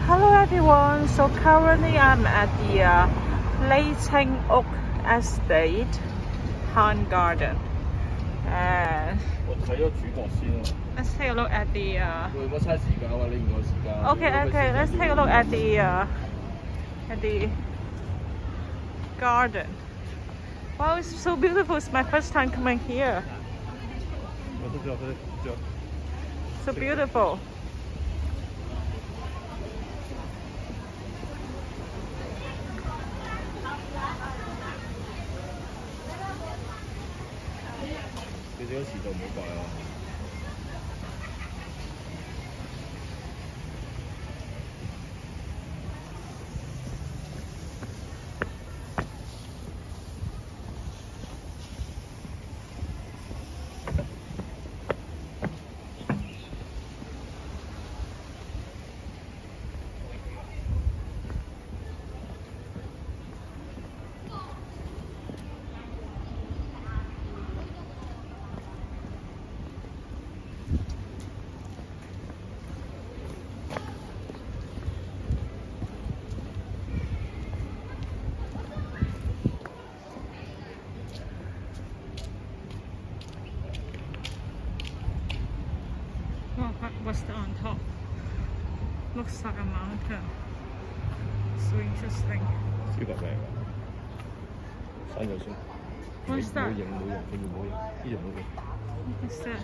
Hello everyone, so currently I'm at the Cheng Estate Han Garden and let's take a look at the okay, let's take a look at the garden. Wow, it's so beautiful. It's my first time coming here. So beautiful. What's that on top? Looks like a mountain. So interesting. What's that? What's that?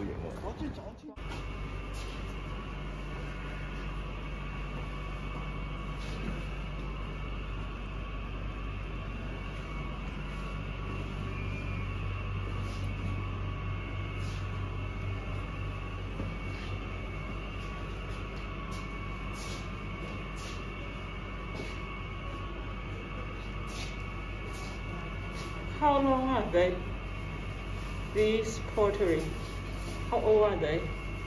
How long are they? These pottery. How old are they?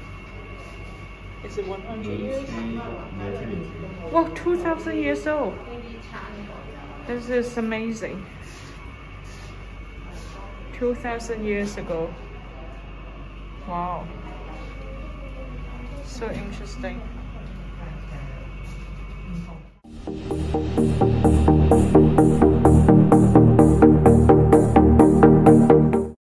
Is it 100 years? Wow, 2,000 years old. This is amazing. 2,000 years ago. Wow. So interesting.